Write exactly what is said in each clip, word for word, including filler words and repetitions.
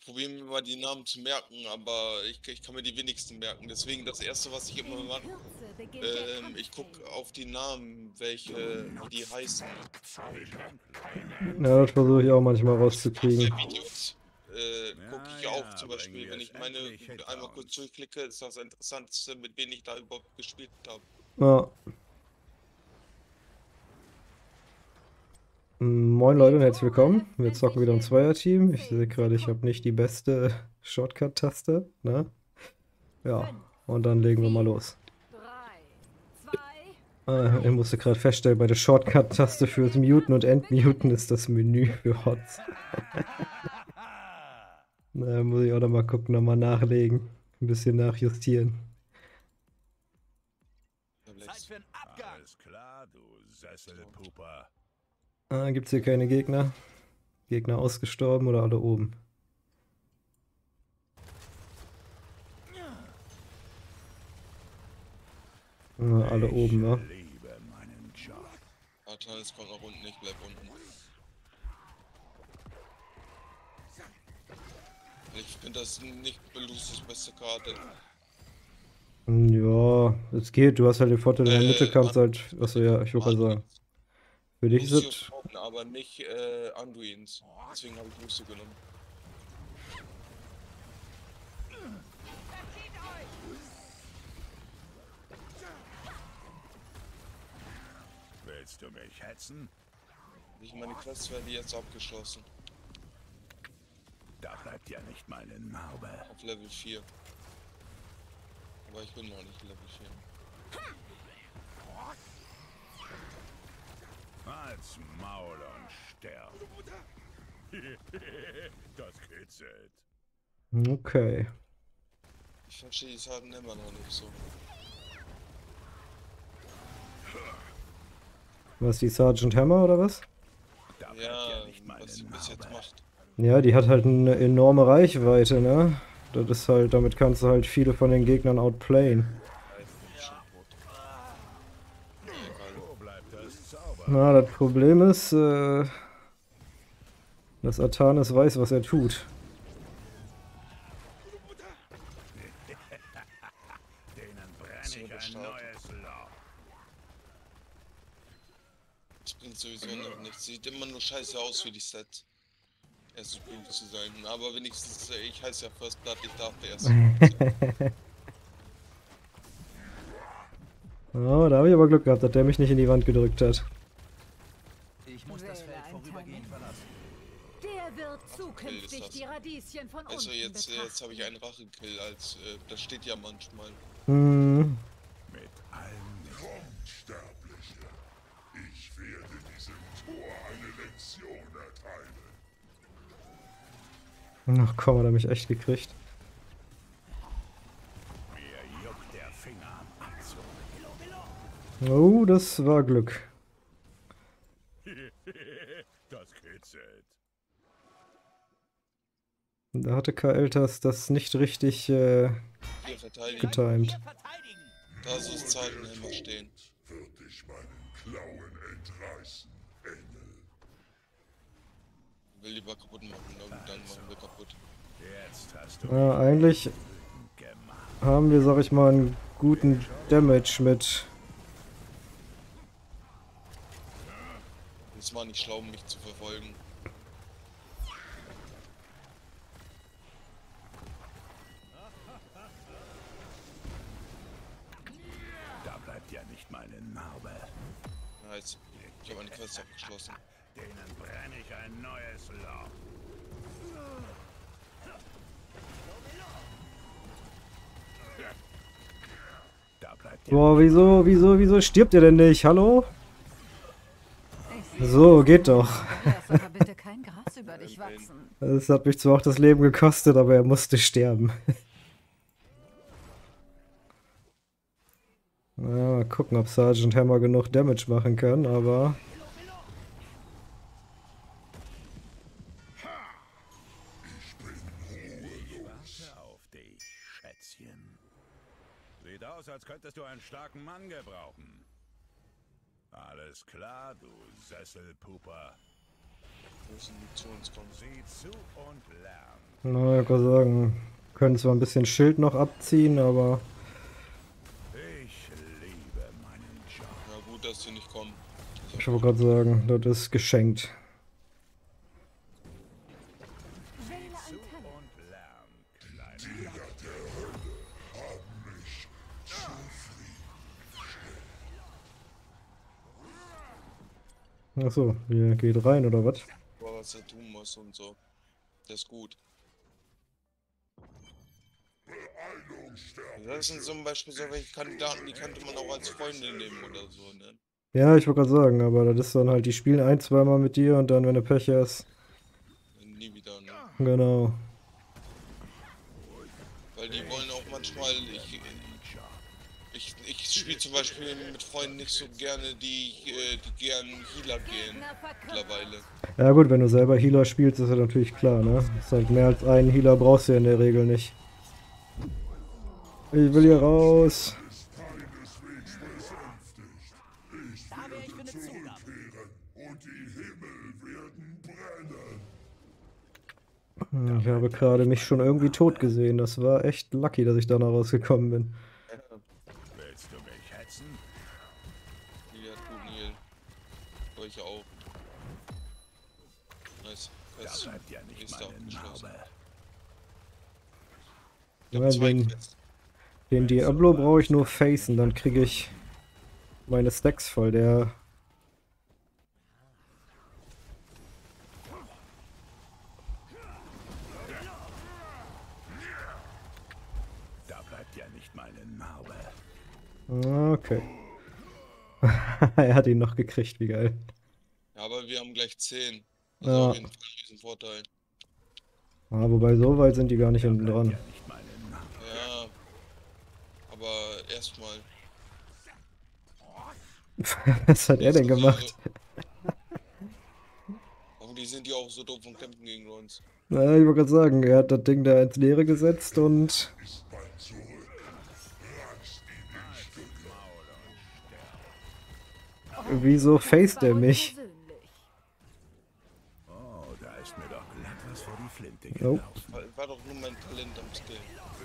probiere mir mal die Namen zu merken, aber ich, ich kann mir die wenigsten merken. Deswegen das erste, was ich immer In mache, Kürze beginnt der ähm, ich Kampffeld. gucke auf die Namen, welche, wie die heißen. Ja, das versuche ich auch manchmal Bei rauszukriegen. Videos äh, gucke Ja, ich auch ja, zum bringen Beispiel, wir wenn es ich meine endlich hinter einmal kurz uns. durchklicke, ist das Interessanteste, mit wem ich da überhaupt gespielt habe. Ja. Moin Leute und herzlich willkommen. Wir zocken wieder im Zweierteam. Ich sehe gerade, ich habe nicht die beste Shortcut-Taste, ne? Ja, und dann legen wir mal los. Ah, ich musste gerade feststellen, bei der Shortcut-Taste fürs Muten und Entmuten ist das Menü für Hots. Na, muss ich auch noch mal gucken, nochmal nachlegen. Ein bisschen nachjustieren. Zeit für einen Abgang. Alles klar, du Sesselpuper. Ah, gibt's hier keine Gegner? Gegner ausgestorben oder alle oben? Ah, alle oben, ne? Ich liebe meinen Job. Artanis kommt nach unten, ich bleib unten. Ich finde das nicht Belustes beste Karte. Ja, es geht. Du hast halt den Vorteil, in der Mitte Äh, kannst An halt. Achso, ja, ich wollte gerade sagen. Anduins. Für dich ist Lucius es. auch, aber nicht äh, Anduins. Deswegen habe ich Lucio genommen. Willst du mich hetzen? Ich meine Quests werden jetzt abgeschlossen. Da bleibt ja nicht mal eine Narbe. Auf Level vier. Aber ich bin noch nicht Level vier. Als Maul und sterb. Das kitzelt. Okay. Ich verstehe die Sachen immer noch nicht so. Was, die Sergeant Hammer oder was? Da bleibt Ja, ja nicht mal was sie eine bis jetzt Narbe. macht. Ja, die hat halt eine enorme Reichweite, ne? Das ist halt, damit kannst du halt viele von den Gegnern outplayen. Wo bleibt das Zauber? Na, das Problem ist, äh, dass Artanis weiß, was er tut. Denen brenne So ich ein gestartet. neues Loch. Das bringt sowieso noch nichts. Sieht immer nur scheiße aus für die Stats. Erste Blut zu sein. Aber wenigstens, äh, ich heiße ja First Blood, ich darf der erste Blut sein. Oh, da habe ich aber Glück gehabt, dass der mich nicht in die Wand gedrückt hat. Ich muss das Feld vorübergehend verlassen. Der wird Ach, zukünftig das. die Radieschen von Also unten jetzt, äh, jetzt habe ich betrachten. einen Rachekill, als äh, das steht ja manchmal. Hm. Mit allem. Kommt, Sterbliche. Ich werde diesem Tor eine Lektion erteilen. Ach komm, hat er mich echt gekriegt. Mir juckt der Finger am Anzug. Oh, das war Glück. Das kitzelt. Da hatte Kael'thas das nicht richtig äh, Hier verteidigen. getimed. Da so Zeiten immer stehen. Wird dich meinen Klauen entreißen, Engel. Will lieber kaputt machen, dann, dann machen wir kaputt. Jetzt hast du Ja, eigentlich gemacht. haben wir, sag ich mal, einen guten Damage mit. Es war nicht schlau, mich zu verfolgen. Da bleibt ja nicht mal eine Narbe. Nice. Ich habe eine Quest abgeschlossen. Denen brenne ich ein neues Loch. Da bleibt ja Boah, wieso, wieso, wieso stirbt ihr denn nicht? Hallo? So, geht doch. Lass aber bitte kein Gras über dich wachsen. Es hat mich zwar auch das Leben gekostet, aber er musste sterben. Ja, mal gucken, ob Sergeant Hammer genug Damage machen kann, aber. warte auf dich, Schätzchen. Sieht aus, als könntest du einen starken Mann gebrauchen. Alles klar, du Sesselpuper. Wo ist denn die zu uns kommen? Sieh zu und lern. Na, ich kann sagen, können zwar ein bisschen Schild noch abziehen, aber Ich liebe meinen Job. Ja, gut, dass sie nicht kommen. Das ist ich ja wollte gut. gerade sagen, das ist geschenkt. Wähle Antenne. Und lern, kleiner. Krieger der Hölle haben mich zufrieden. Achso, ihr geht rein oder was? Boah, was er tun muss und so. Das ist gut. Beeilung sterben. Das sind zum Beispiel so welche Kandidaten, die könnte man auch als Freunde nehmen oder so, ne? Ja, ich wollte gerade sagen, aber das ist dann halt, die spielen ein, zweimal mit dir und dann, wenn du Pech hast, Nie wieder, ne? genau. Weil die wollen auch manchmal, ich, ich, ich spiele zum Beispiel mit Freunden nicht so gerne, die, äh, die gern Healer gehen, Gegner verkauft. mittlerweile. Ja gut, wenn du selber Healer spielst, ist ja natürlich klar, ne? Ist halt mehr als einen Healer brauchst du ja in der Regel nicht. Ich will hier raus. Keineswegs besänftigt. Ich werde zurückkehren und die Himmel werden brennen. Hm, Ich habe gerade mich schon irgendwie tot gesehen. Das war echt lucky, dass ich da noch rausgekommen bin. Willst du mich hetzen? Die hat guten Heal. Aber ich auch. Nice. Da Quest bleibt ja nicht ist meine abgeschlossen. Narbe. Ich hab Ja, zwei den, Quests. den Diablo brauche ich nur facen, dann kriege ich meine Stacks voll. Der Da bleibt ja nicht meine Narbe. Okay. Er hat ihn noch gekriegt, wie geil. Ja, aber wir haben gleich zehn. Das ist Ja. auf jeden Fall ein Riesenvorteil. Ah, wobei, so weit sind die gar nicht hinten Bleibt dran. ja nicht meine Narbe. Ja. Aber erstmal. Was hat er denn gemacht? Hoffentlich sind die auch so doof und kämpfen gegen uns. Na, ich wollte gerade sagen, er hat das Ding da ins Leere gesetzt und Ist bald zurück. Reißt ihn in Stücke. wieso faced Das war er mich? unversöhnlich. Oh, da ist mir doch glatt was vor die Flinte Nope. gelaufen. War, war doch nur mein Talent am Skill.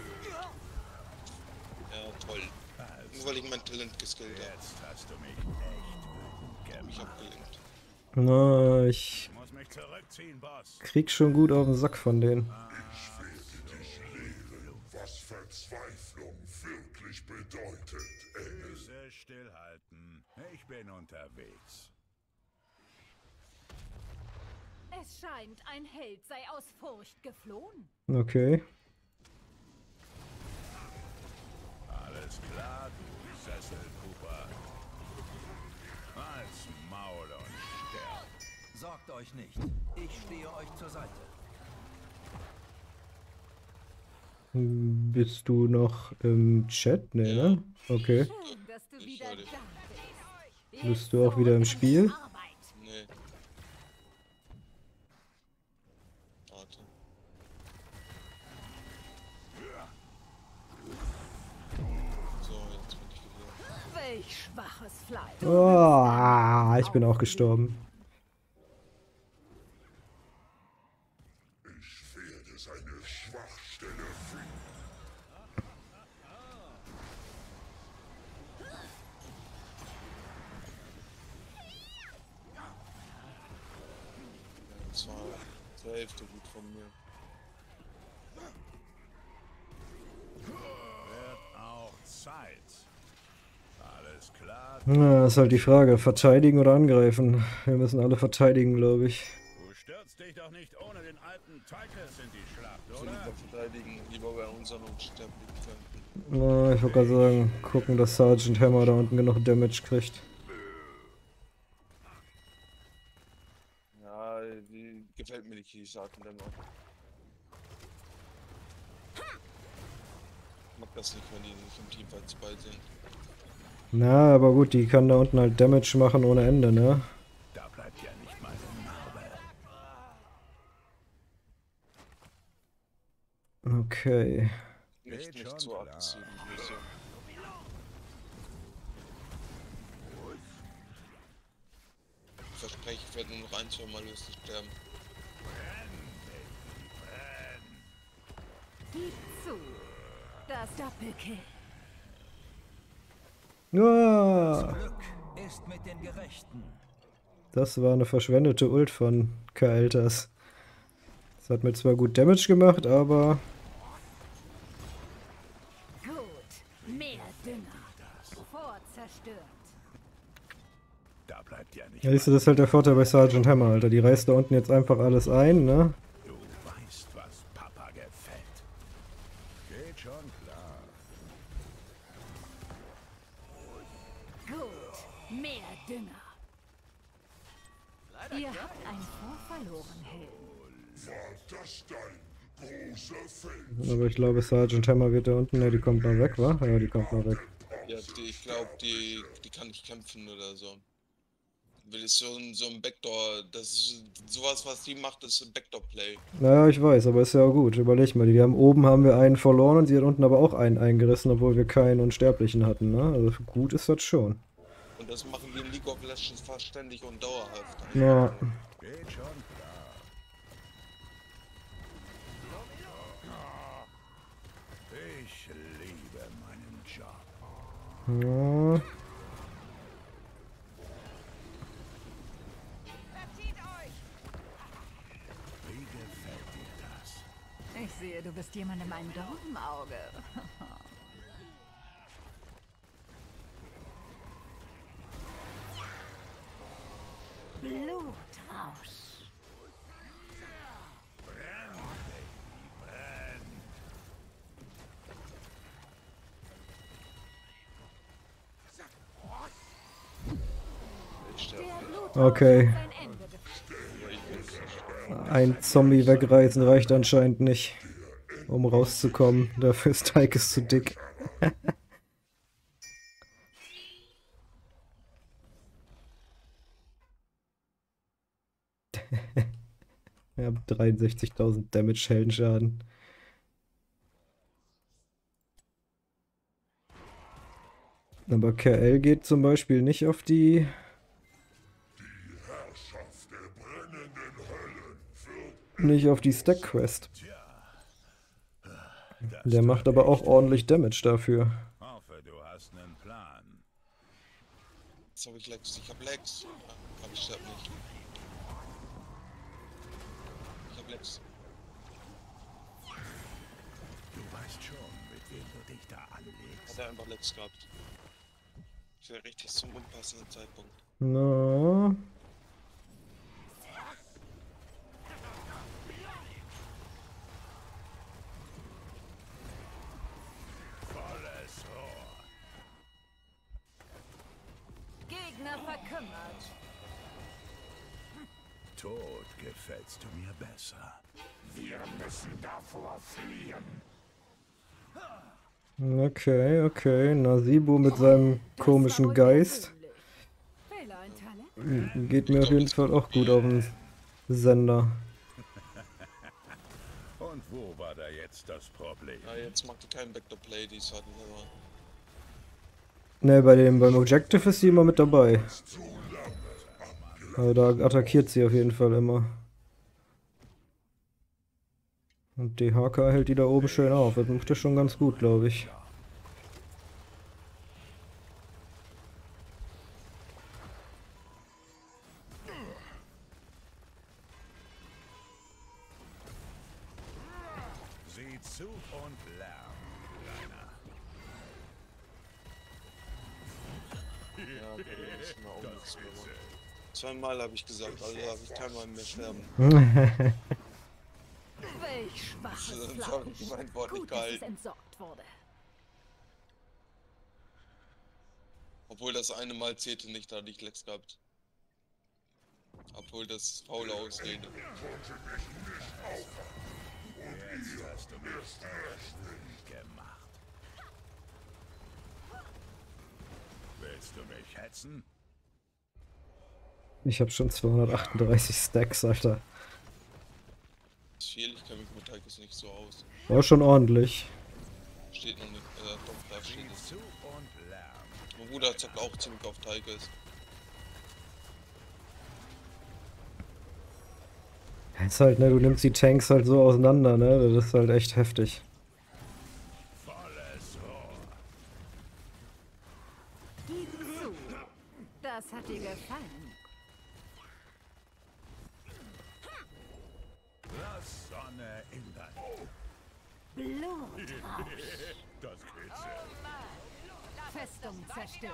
Ja, toll. Nur weil ich mein Talent geskillt habe. Jetzt hast du mich echt wütend Mich gemacht. abgelenkt. Na, ich Ich muss mich zurückziehen, Boss. krieg schon gut auf den Sack von denen. Ich werde dich lehren, was Verzweiflung wirklich bedeutet, Engel. Füße stillhalten. Ich bin unterwegs. Es scheint, ein Held sei aus Furcht geflohen. Okay. Alles klar, du Sesselpuper. Als Maul und sterb. Sorgt euch nicht. Ich stehe euch zur Seite. Bist du noch im Chat? Nee, ne? Okay. Schön, dass du Ich wieder höre da dich. bist. Bist du auch wieder im Spiel? Arbeit. Nee. Warte. So, jetzt bin ich wieder. Welch schwaches Fleisch. Oh, ich bin auch gestorben. Ich werde seine Schwachstelle finden. Das war zur Hälfte gut von mir. Wird auch Zeit. Alles klar. Na, ist halt die Frage, verteidigen oder angreifen? Wir müssen alle verteidigen, glaube ich. Du stürzt dich doch nicht ohne den alten Tychus in die Schlacht, Ich will oder? lieber verteidigen, lieber bei unseren Unsterblichkeiten. Na, ich wollte gerade sagen, gucken, dass Sergeant Hammer da unten genug Damage kriegt. Ja, die gefällt mir nicht, die Sachen dann auch. Ich mag das nicht, wenn die nicht im Teamfight bei sind. Na, aber gut, die kann da unten halt Damage machen ohne Ende, ne? Da bleibt ja nicht meine Narbe. Okay. Nicht, Geht nicht schon so klar. aggressiv. Nicht so. Ich verspreche, ich werde nur noch ein, zwei Mal lustig sterben. Das Doppelkill. Ah, Glück ist mit den Gerechten. das war eine verschwendete Ult von Kael'thas. Das hat mir zwar gut Damage gemacht, aber Gut. Mehr Dünger. Vorzerstört. Da bleibt ja nicht. ja, siehst du, das ist halt der Vorteil bei Sergeant Hammer, Alter. Die reißt da unten jetzt einfach alles ein, ne? Du weißt, was Papa gefällt. Geht schon klar. Gut. Mehr Dünger. Ihr habt einen vorverloren, Helden. War das dein großer Feld? Aber ich glaube, Sergeant Hammer wird da unten, ne, die kommt noch weg, wa? Ja, die kommt noch weg. Ja, die, ich glaube, die, die kann nicht kämpfen oder so. Will ist so ein, so ein Backdoor, das ist sowas, was die macht, ist ein Backdoor-Play. Naja, ich weiß, aber ist ja auch gut. Überleg mal, wir haben oben haben wir einen verloren und sie hat unten aber auch einen eingerissen, obwohl wir keinen Unsterblichen hatten, ne? Also gut ist das schon. Und das machen wir in League of Legends fast ständig und dauerhaft. Ja. Geht schon klar. Ich liebe meinen Job. Ja. Wie gefällt dir das? Ich sehe, du bist jemandem ein Dorn im Auge. Blutrausch. Ich sterbe. Der Blutrausch Okay. hat sein Ende gefunden. Ein Zombie wegreißen reicht anscheinend nicht, um rauszukommen. Dafür ist Tychus zu dick. Ja, dreiundsechzigtausend Damage Heldenschaden. Aber K L geht zum Beispiel nicht auf die... Herrschaft der brennenden Höllen wird nicht auf die Stack Quest. Das Der macht aber auch ordentlich Damage dafür. hoffe, du hast einen Plan. Jetzt habe ich Lex, ich habe Lex. Ja, aber ich sterbe nicht. Ich habe Lex. Du weißt schon, mit wem du dich da anlegst. Hat er einfach Lex gehabt. Für richtig zum unpassenden Zeitpunkt. Na, Volles Rohr. Gegner verkümmert. Tod gefällst du mir besser. Wir müssen davor fliehen. okay, okay. Nasibu mit seinem komischen Geist Wähle ein Talent. geht mir auf jeden Fall auch gut auf den Sender. Und wo war da jetzt das Problem? Ja, jetzt macht die keinen Backdoor-Play, die ist halt immer. Ne, bei dem, beim Objective ist sie immer mit dabei. Also da attackiert sie auf jeden Fall immer. Und die H K hält die da oben schön auf. Das macht ja schon ganz gut, glaube ich. Sieh zu und lern, Kleiner. Ja, okay, das ist mir auch nichts geworden. Zweimal habe ich gesagt, also habe ich keinmal mehr sterben. Welch schwaches Sonst habe ich Fleisch. mein Wort nicht Gut, dass es gehalten. entsorgt wurde. Obwohl das eine Mal zählte nicht, da hatte ich Lex gehabt. Obwohl das faule Ausrede. Jetzt hast du mich fertig gemacht. Willst du mich hetzen? Ich habe schon zweihundertachtunddreißig Stacks, Alter. Das ist viel, ich kenne mich mit Tychus nicht so aus. War schon ordentlich. Steht noch nicht, äh, doch, da steht Sieh es. zu und lern. Mein Bruder zockt auch ziemlich auf Tychus. Ist halt, ne, du nimmst die Tanks halt so auseinander, ne? Das ist halt echt heftig. Volles Blutrausch. Das kitzelt. Festung zerstört.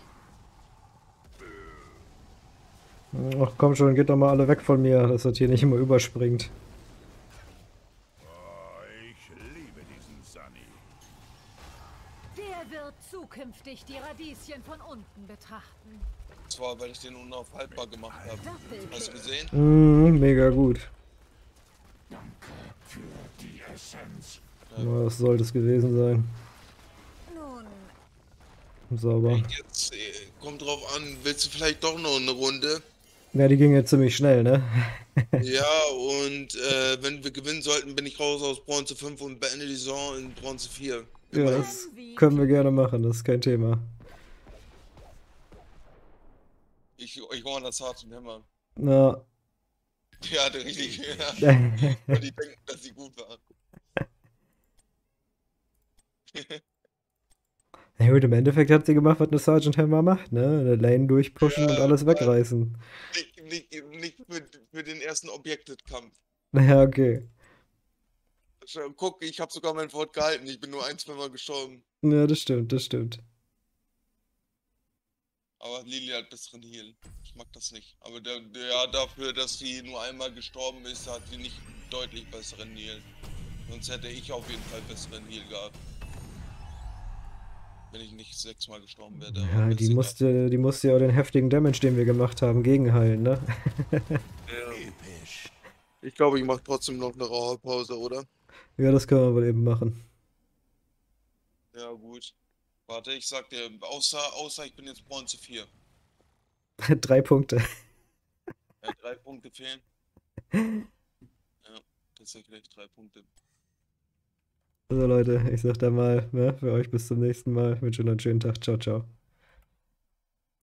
Ach komm schon, geht doch mal alle weg von mir, dass das hier nicht immer überspringt. Oh, ich liebe diesen Sunny. Der wird zukünftig die Radieschen von unten betrachten. Das war, weil ich den unaufhaltbar gemacht habe. Hast du gesehen? Mhm, mega gut. Für die Essenz. Ja, das sollte es gewesen sein. Nun, Sauber. Jetzt äh, kommt drauf an, willst du vielleicht doch noch eine Runde? Ja, die ging jetzt ziemlich schnell, ne? Ja, und äh, wenn wir gewinnen sollten, bin ich raus aus Bronze fünf und beende die Saison in Bronze vier. Ja, das können wir gerne machen, das ist kein Thema. Ich, ich war das hart und Hammer. Na, Der hatte richtig. Ja. Und die denken, dass sie gut waren. ja gut, im Endeffekt hat sie gemacht, was eine Sergeant Hammer macht, ne? Eine Lane durchpushen und Ja, alles wegreißen. Nicht, nicht, nicht für, für den ersten Objected-Kampf. Ja, okay. Schau, guck, ich habe sogar mein Wort gehalten. Ich bin nur ein, zwei Mal gestorben. Ja, das stimmt, das stimmt. Aber Lili hat besseren Heal. Ich mag das nicht. Aber der, der, ja, dafür, dass sie nur einmal gestorben ist, hat sie nicht deutlich besseren Heal. Sonst hätte ich auf jeden Fall besseren Heal gehabt. Wenn ich nicht sechsmal gestorben wäre. aber Ja, ist die egal. musste, die musste ja auch den heftigen Damage, den wir gemacht haben, gegenheilen, ne? Ja. Episch. Ich glaube, ich mache trotzdem noch eine Raucherpause, oder? Ja, das können wir wohl eben machen. Ja, gut. Warte, ich sag dir, außer, außer ich bin jetzt Bronze vier. Drei Punkte. Ja, drei Punkte fehlen. Ja, tatsächlich drei Punkte. Also Leute, ich sag da mal, ne, für euch bis zum nächsten Mal. Ich wünsche euch noch einen schönen Tag. Ciao, ciao.